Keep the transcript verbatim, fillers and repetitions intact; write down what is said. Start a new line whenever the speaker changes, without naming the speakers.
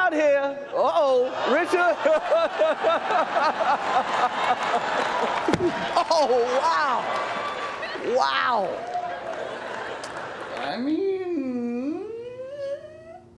out here. Uh-oh, Richard. Oh, wow. Wow.
I mean,